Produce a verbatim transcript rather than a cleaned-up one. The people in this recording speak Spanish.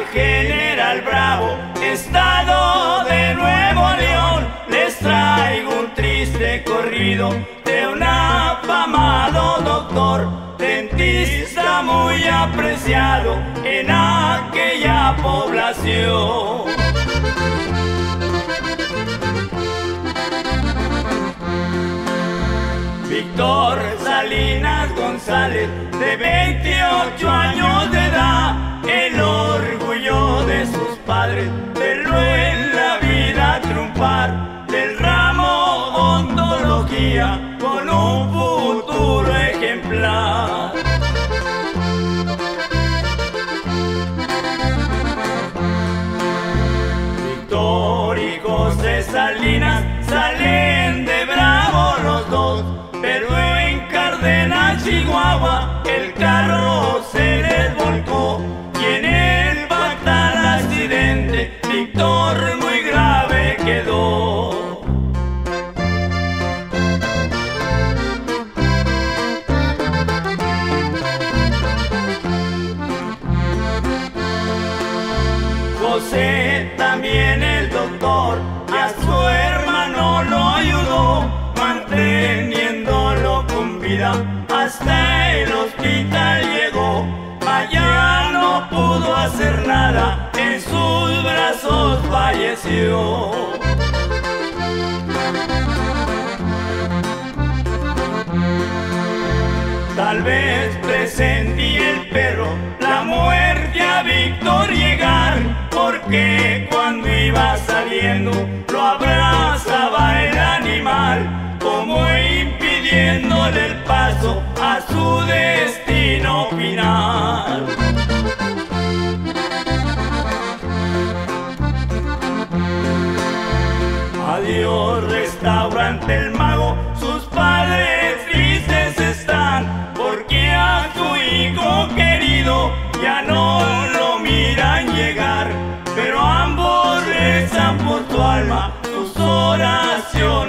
General Bravo, estado de Nuevo León, les traigo un triste corrido de un afamado doctor, dentista muy apreciado en aquella población. Víctor Salinas González, de veintiocho años de edad, el orgullo de sus padres, verlo en la vida triunfar, del ramo odontología con un futuro ejemplar. Víctor y José Salinas salen de Bravo los dos, pero en Cárdenas, Chihuahua, el carro se les volcó y en el fatal accidente Víctor muy grave quedó. José, también el doctor, a su hermano lo ayudó, manteniéndolo con vida hasta el hospital llegó. Allá no pudo hacer nada, en sus brazos falleció. Tal vez presentí el perro la muerte a Víctor llegar, porque cuando iba saliendo lo abrazaba el animal, como impidiéndole el paso a su destino final. Adiós, restaurante El Mago, sus padres tristes están, porque a su hijo querido ya no lo miran llegar, pero ambos rezan por su alma, sus oraciones